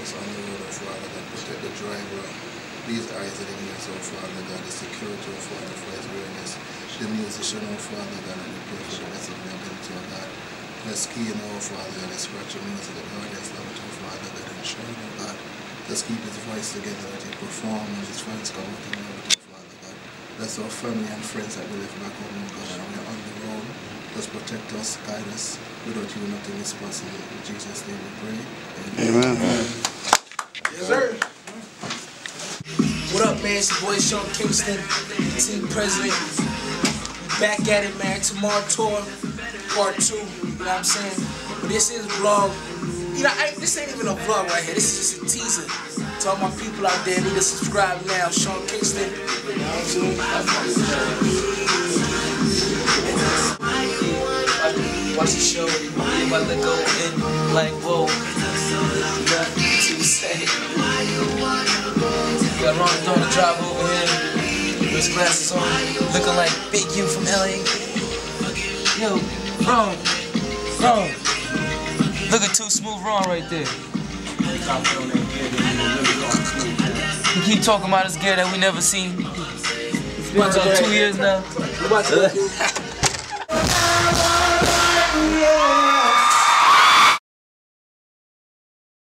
us on the road, oh Father God. Protect the driver, these eyes and ears, oh Father God. The security, oh Father, for his awareness. The musician, oh Father God, and the prayer for the rest of the ability, oh God. Let's key in, oh Father God, let's scratch your music and the audience, oh Father God, and show, oh God. Let's keep his voice together, let him perform, and his friends come out and love it, oh Father God. Bless our family and friends that we left back home, oh God, and we're on the road. Just protect us, guide us. Without you, nothing is possible. In Jesus' name we pray. Amen. Amen. Yes, sir. What up, man? It's your boy Sean Kingston, team president. Back at it, man. Tomorrow tour, part 2. You know what I'm saying? But this is a vlog. You know, this ain't even a vlog right here. This is just a teaser. To all my people out there, need to subscribe now. Sean Kingston. You know what I'm saying? Watch the show. I'm about to go in like, whoa. Nothing to say. Got Ron doing the drive over here. With his glasses on. Looking like Big U from LA. Yo, Ron. Look at Too Smooth Ron right there. He keep talking about his gear that we never seen. It's been about 2 years now.